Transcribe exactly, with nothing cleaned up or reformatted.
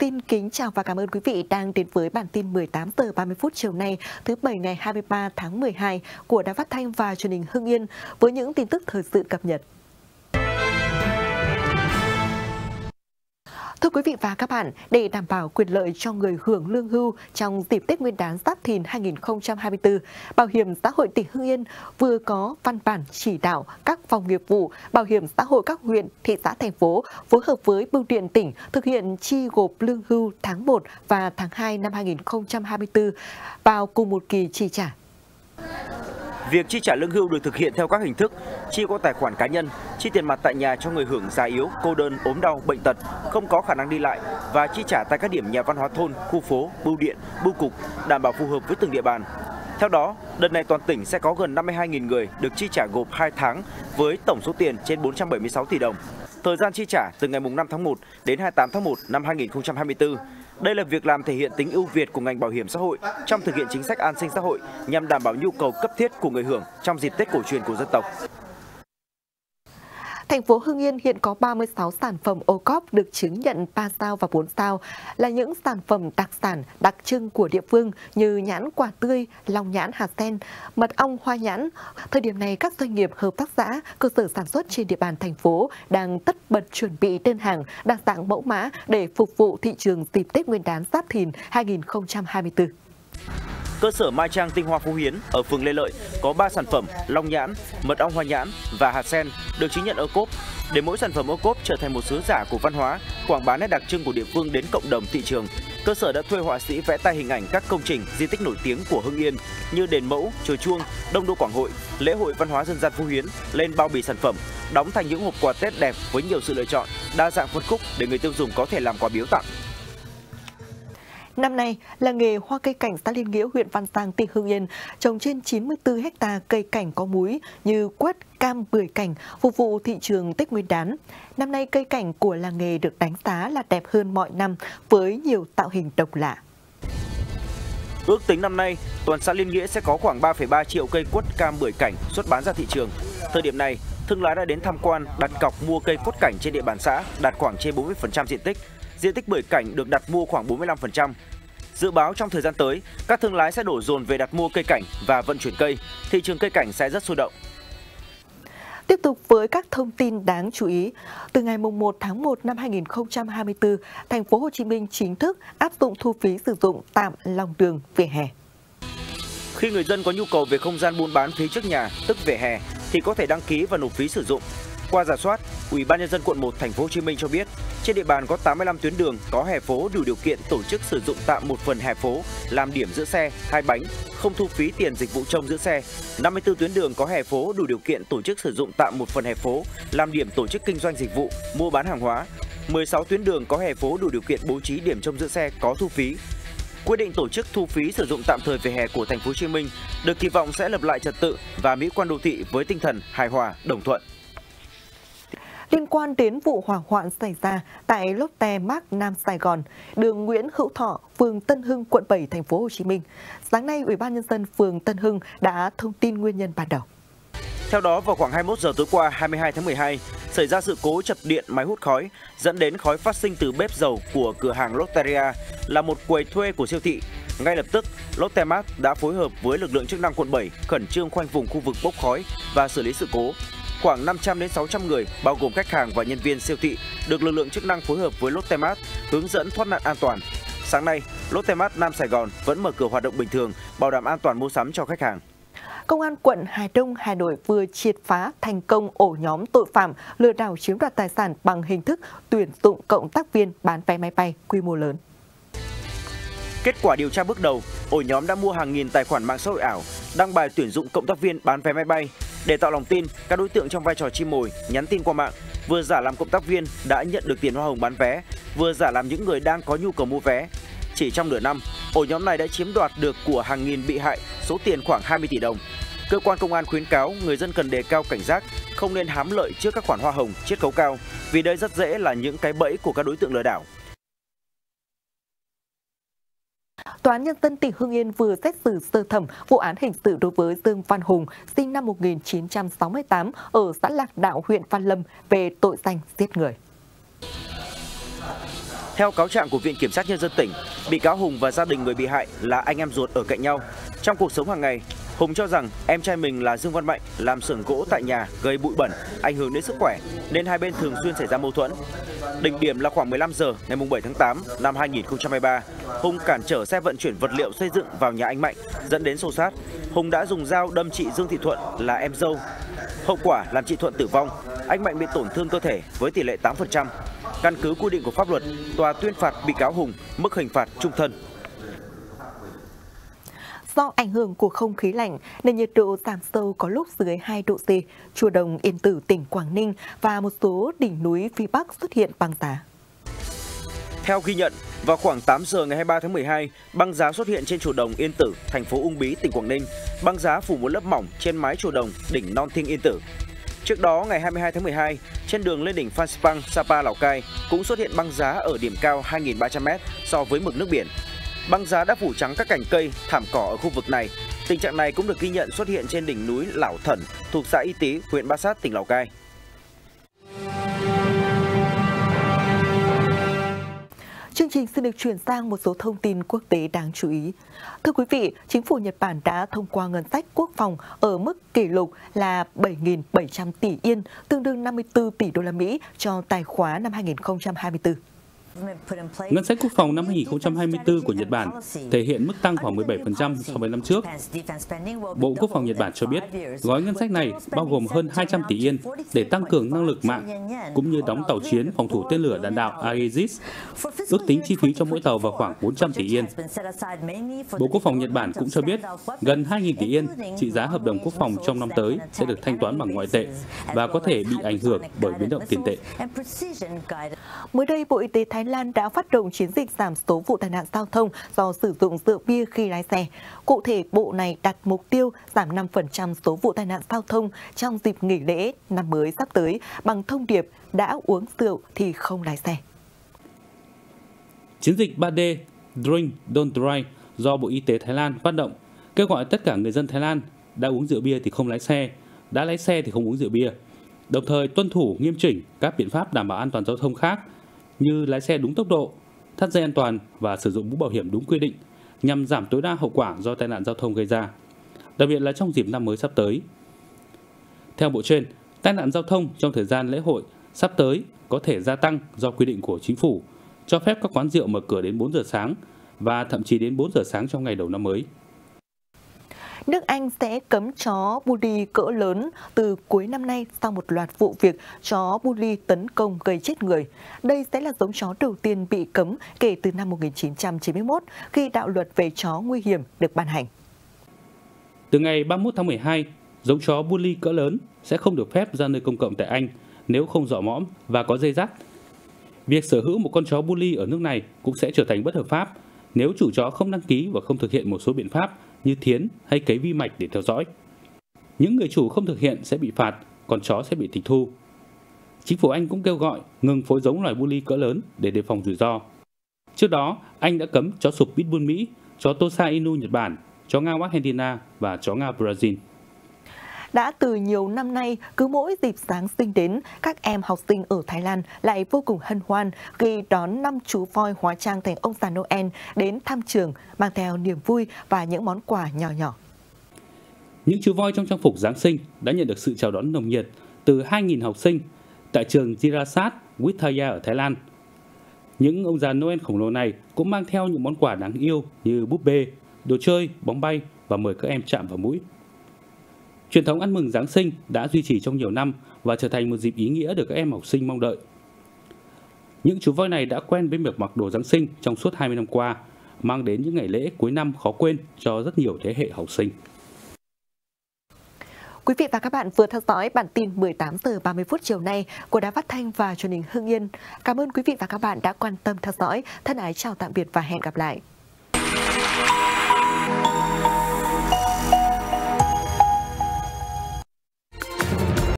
Xin kính chào và cảm ơn quý vị đang đến với bản tin mười tám giờ ba mươi phút chiều nay, thứ Bảy ngày hai mươi ba tháng mười hai của Đài Phát thanh và Truyền hình Hưng Yên với những tin tức thời sự cập nhật. Thưa quý vị và các bạn, để đảm bảo quyền lợi cho người hưởng lương hưu trong dịp Tết Nguyên đán Giáp Thìn hai nghìn không trăm hai mươi tư, Bảo hiểm xã hội tỉnh Hưng Yên vừa có văn bản chỉ đạo các phòng nghiệp vụ bảo hiểm xã hội các huyện, thị xã, thành phố phối hợp với Bưu điện tỉnh thực hiện chi gộp lương hưu tháng một và tháng hai năm hai nghìn không trăm hai mươi tư vào cùng một kỳ chi trả. Việc chi trả lương hưu được thực hiện theo các hình thức: chi qua tài khoản cá nhân, chi tiền mặt tại nhà cho người hưởng già yếu, cô đơn, ốm đau, bệnh tật, không có khả năng đi lại và chi trả tại các điểm nhà văn hóa thôn, khu phố, bưu điện, bưu cục đảm bảo phù hợp với từng địa bàn. Theo đó, đợt này toàn tỉnh sẽ có gần năm mươi hai nghìn người được chi trả gộp hai tháng với tổng số tiền trên bốn trăm bảy mươi sáu tỷ đồng. Thời gian chi trả từ ngày năm tháng một đến hai mươi tám tháng một năm hai nghìn không trăm hai mươi tư. Đây là việc làm thể hiện tính ưu việt của ngành bảo hiểm xã hội trong thực hiện chính sách an sinh xã hội nhằm đảm bảo nhu cầu cấp thiết của người hưởng trong dịp Tết cổ truyền của dân tộc. Thành phố Hưng Yên hiện có ba mươi sáu sản phẩm ô cốp được chứng nhận ba sao và bốn sao, là những sản phẩm đặc sản đặc trưng của địa phương như nhãn quả tươi, long nhãn hạt sen, mật ong hoa nhãn. Thời điểm này, các doanh nghiệp, hợp tác xã, cơ sở sản xuất trên địa bàn thành phố đang tất bật chuẩn bị đơn hàng đa dạng mẫu mã để phục vụ thị trường dịp Tết Nguyên đán Giáp Thìn hai nghìn không trăm hai mươi tư. Cơ sở Mai Trang Tinh Hoa Phú Hiến ở phường Lê Lợi có ba sản phẩm long nhãn, mật ong hoa nhãn và hạt sen được chứng nhận ô cốp. Để mỗi sản phẩm ô cốp trở thành một sứ giả của văn hóa, quảng bá nét đặc trưng của địa phương đến cộng đồng thị trường, cơ sở đã thuê họa sĩ vẽ tay hình ảnh các công trình di tích nổi tiếng của Hưng Yên như đền Mẫu, chùa Chuông, Đông Đô Quảng Hội, lễ hội văn hóa dân gian Phú Hiến lên bao bì sản phẩm, đóng thành những hộp quà Tết đẹp với nhiều sự lựa chọn, đa dạng phân khúc để người tiêu dùng có thể làm quà biếu tặng. Năm nay, làng nghề hoa cây cảnh xã Liên Nghĩa, huyện Văn Giang, tỉnh Hưng Yên trồng trên chín mươi tư héc ta cây cảnh có múi như quất, cam, bưởi cảnh phục vụ thị trường Tết Nguyên đán. Năm nay, cây cảnh của làng nghề được đánh giá là đẹp hơn mọi năm với nhiều tạo hình độc lạ. Ước tính năm nay, toàn xã Liên Nghĩa sẽ có khoảng ba phẩy ba triệu cây quất, cam, bưởi cảnh xuất bán ra thị trường. Thời điểm này, thương lái đã đến tham quan, đặt cọc mua cây quất cảnh trên địa bàn xã đạt khoảng trên bốn mươi phần trăm diện tích. Diện tích bưởi cảnh được đặt mua khoảng bốn mươi lăm phần trăm. Dự báo trong thời gian tới, các thương lái sẽ đổ dồn về đặt mua cây cảnh và vận chuyển cây. Thị trường cây cảnh sẽ rất sôi động. Tiếp tục với các thông tin đáng chú ý, từ ngày mùng một tháng một năm hai nghìn không trăm hai mươi tư, thành phố Hồ Chí Minh chính thức áp dụng thu phí sử dụng tạm lòng đường vỉa hè. Khi người dân có nhu cầu về không gian buôn bán phía trước nhà, tức vỉa hè, thì có thể đăng ký và nộp phí sử dụng. Qua rà soát, Ủy ban nhân dân quận một thành phố Hồ Chí Minh cho biết, trên địa bàn có tám mươi lăm tuyến đường có hè phố đủ điều kiện tổ chức sử dụng tạm một phần hè phố làm điểm giữ xe, hai bánh, không thu phí tiền dịch vụ trông giữ xe. năm mươi tư tuyến đường có hè phố đủ điều kiện tổ chức sử dụng tạm một phần hè phố làm điểm tổ chức kinh doanh dịch vụ, mua bán hàng hóa. mười sáu tuyến đường có hè phố đủ điều kiện bố trí điểm trông giữ xe có thu phí. Quyết định tổ chức thu phí sử dụng tạm thời vỉa hè của thành phố Hồ Chí Minh được kỳ vọng sẽ lập lại trật tự và mỹ quan đô thị với tinh thần hài hòa, đồng thuận. Liên quan đến vụ hỏa hoạn xảy ra tại Lotte Mart Nam Sài Gòn, đường Nguyễn Hữu Thọ, phường Tân Hưng, quận bảy, thành phố Hồ Chí Minh, sáng nay Ủy ban nhân dân phường Tân Hưng đã thông tin nguyên nhân ban đầu. Theo đó, vào khoảng hai mươi mốt giờ tối qua hai mươi hai tháng mười hai, xảy ra sự cố chập điện máy hút khói, dẫn đến khói phát sinh từ bếp dầu của cửa hàng Lotteria, là một quầy thuê của siêu thị. Ngay lập tức, Lotte Mart đã phối hợp với lực lượng chức năng quận bảy khẩn trương khoanh vùng khu vực bốc khói và xử lý sự cố. Khoảng năm trăm đến sáu trăm người, bao gồm khách hàng và nhân viên siêu thị, được lực lượng chức năng phối hợp với Lotte Mart hướng dẫn thoát nạn an toàn. Sáng nay, Lotte Mart Nam Sài Gòn vẫn mở cửa hoạt động bình thường, bảo đảm an toàn mua sắm cho khách hàng. Công an quận Hà Đông, Hà Nội vừa triệt phá thành công ổ nhóm tội phạm lừa đảo chiếm đoạt tài sản bằng hình thức tuyển dụng cộng tác viên bán vé máy bay quy mô lớn. Kết quả điều tra bước đầu, ổ nhóm đã mua hàng nghìn tài khoản mạng xã hội ảo, đăng bài tuyển dụng cộng tác viên bán vé máy bay. Để tạo lòng tin, các đối tượng trong vai trò chim mồi nhắn tin qua mạng, vừa giả làm cộng tác viên đã nhận được tiền hoa hồng bán vé, vừa giả làm những người đang có nhu cầu mua vé. Chỉ trong nửa năm, ổ nhóm này đã chiếm đoạt được của hàng nghìn bị hại số tiền khoảng hai mươi tỷ đồng. Cơ quan công an khuyến cáo người dân cần đề cao cảnh giác, không nên hám lợi trước các khoản hoa hồng, chiết khấu cao, vì đây rất dễ là những cái bẫy của các đối tượng lừa đảo. Tòa án Nhân dân tỉnh Hưng Yên vừa xét xử sơ thẩm vụ án hình sự đối với Dương Văn Hùng, sinh năm một nghìn chín trăm sáu mươi tám, ở xã Lạc Đạo, huyện Văn Lâm về tội danh giết người. Theo cáo trạng của Viện Kiểm sát Nhân dân tỉnh, bị cáo Hùng và gia đình người bị hại là anh em ruột ở cạnh nhau. Trong cuộc sống hàng ngày, Hùng cho rằng em trai mình là Dương Văn Mạnh làm xưởng gỗ tại nhà gây bụi bẩn, ảnh hưởng đến sức khỏe nên hai bên thường xuyên xảy ra mâu thuẫn. Đỉnh điểm là khoảng mười lăm giờ ngày bảy tháng tám năm hai nghìn không trăm hai mươi ba, Hùng cản trở xe vận chuyển vật liệu xây dựng vào nhà anh Mạnh dẫn đến xô xát. Hùng đã dùng dao đâm chị Dương Thị Thuận là em dâu. Hậu quả làm chị Thuận tử vong, anh Mạnh bị tổn thương cơ thể với tỷ lệ tám phần trăm. Căn cứ quy định của pháp luật, tòa tuyên phạt bị cáo Hùng mức hình phạt chung thân. Do ảnh hưởng của không khí lạnh nên nhiệt độ giảm sâu có lúc dưới hai độ C, Chùa Đồng, Yên Tử, tỉnh Quảng Ninh và một số đỉnh núi phía Bắc xuất hiện băng giá. Theo ghi nhận, vào khoảng tám giờ ngày hai mươi ba tháng mười hai, băng giá xuất hiện trên Chùa Đồng, Yên Tử, thành phố Uông Bí, tỉnh Quảng Ninh. Băng giá phủ một lớp mỏng trên mái Chùa Đồng, đỉnh Non Thiên, Yên Tử. Trước đó, ngày hai mươi hai tháng mười hai, trên đường lên đỉnh Phan Xipang, Sapa, Lào Cai cũng xuất hiện băng giá ở điểm cao hai nghìn ba trăm mét so với mực nước biển. Băng giá đã phủ trắng các cành cây, thảm cỏ ở khu vực này. Tình trạng này cũng được ghi nhận xuất hiện trên đỉnh núi Lảo Thẩn thuộc xã Y Tý, huyện Bát Sát, tỉnh Lào Cai. Chương trình xin được chuyển sang một số thông tin quốc tế đáng chú ý. Thưa quý vị, chính phủ Nhật Bản đã thông qua ngân sách quốc phòng ở mức kỷ lục là bảy nghìn bảy trăm tỷ yên, tương đương năm mươi tư tỷ đô la Mỹ cho tài khóa năm hai nghìn không trăm hai mươi tư. Ngân sách quốc phòng năm hai nghìn không trăm hai mươi tư của Nhật Bản thể hiện mức tăng khoảng mười bảy phần trăm so với năm trước. Bộ Quốc phòng Nhật Bản cho biết, gói ngân sách này bao gồm hơn hai trăm tỷ yên để tăng cường năng lực mạng, cũng như đóng tàu chiến phòng thủ tên lửa đạn đạo Aegis. Ước tính chi phí cho mỗi tàu vào khoảng bốn trăm tỷ yên. Bộ Quốc phòng Nhật Bản cũng cho biết, gần hai nghìn tỷ yên trị giá hợp đồng quốc phòng trong năm tới sẽ được thanh toán bằng ngoại tệ và có thể bị ảnh hưởng bởi biến động tiền tệ. Mới đây, Bộ Y tế Thái Lan đã phát động chiến dịch giảm số vụ tai nạn giao thông do sử dụng rượu bia khi lái xe. Cụ thể, Bộ này đặt mục tiêu giảm năm phần trăm số vụ tai nạn giao thông trong dịp nghỉ lễ năm mới sắp tới bằng thông điệp đã uống rượu thì không lái xe. Chiến dịch ba D Drink Don't Drive do Bộ Y tế Thái Lan phát động kêu gọi tất cả người dân Thái Lan đã uống rượu bia thì không lái xe, đã lái xe thì không uống rượu bia, đồng thời tuân thủ nghiêm chỉnh các biện pháp đảm bảo an toàn giao thông khác như lái xe đúng tốc độ, thắt dây an toàn và sử dụng mũ bảo hiểm đúng quy định nhằm giảm tối đa hậu quả do tai nạn giao thông gây ra, đặc biệt là trong dịp năm mới sắp tới. Theo Bộ trên, tai nạn giao thông trong thời gian lễ hội sắp tới có thể gia tăng do quy định của chính phủ cho phép các quán rượu mở cửa đến bốn giờ sáng và thậm chí đến bốn giờ sáng trong ngày đầu năm mới. Nước Anh sẽ cấm chó bully cỡ lớn từ cuối năm nay sau một loạt vụ việc chó bully tấn công gây chết người. Đây sẽ là giống chó đầu tiên bị cấm kể từ năm một nghìn chín trăm chín mươi mốt khi đạo luật về chó nguy hiểm được ban hành. Từ ngày ba mươi mốt tháng mười hai, giống chó bully cỡ lớn sẽ không được phép ra nơi công cộng tại Anh nếu không dọ mõm và có dây dắt. Việc sở hữu một con chó bully ở nước này cũng sẽ trở thành bất hợp pháp nếu chủ chó không đăng ký và không thực hiện một số biện pháp như thiến hay cấy vi mạch để theo dõi. Những người chủ không thực hiện sẽ bị phạt, còn chó sẽ bị tịch thu. Chính phủ Anh cũng kêu gọi ngừng phối giống loài bully cỡ lớn để đề phòng rủi ro. Trước đó, Anh đã cấm chó sụp Pitbull Mỹ, chó Tosa Inu Nhật Bản, chó Ngao Argentina và chó Ngao Brazil. Đã từ nhiều năm nay, cứ mỗi dịp Giáng sinh đến, các em học sinh ở Thái Lan lại vô cùng hân hoan khi đón năm chú voi hóa trang thành ông già Noel đến thăm trường, mang theo niềm vui và những món quà nhỏ nhỏ. Những chú voi trong trang phục Giáng sinh đã nhận được sự chào đón nồng nhiệt từ hai nghìn học sinh tại trường Jirasat Withaya ở Thái Lan. Những ông già Noel khổng lồ này cũng mang theo những món quà đáng yêu như búp bê, đồ chơi, bóng bay và mời các em chạm vào mũi. Truyền thống ăn mừng Giáng sinh đã duy trì trong nhiều năm và trở thành một dịp ý nghĩa được các em học sinh mong đợi. Những chú voi này đã quen với việc mặc đồ Giáng sinh trong suốt hai mươi năm qua, mang đến những ngày lễ cuối năm khó quên cho rất nhiều thế hệ học sinh. Quý vị và các bạn vừa theo dõi bản tin mười tám giờ ba mươi phút chiều nay của Đài Phát thanh và Truyền hình Hưng Yên. Cảm ơn quý vị và các bạn đã quan tâm theo dõi. Thân ái chào tạm biệt và hẹn gặp lại.